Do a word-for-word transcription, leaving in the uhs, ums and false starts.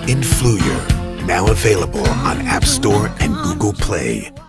Influyor, now available on App Store and Google Play.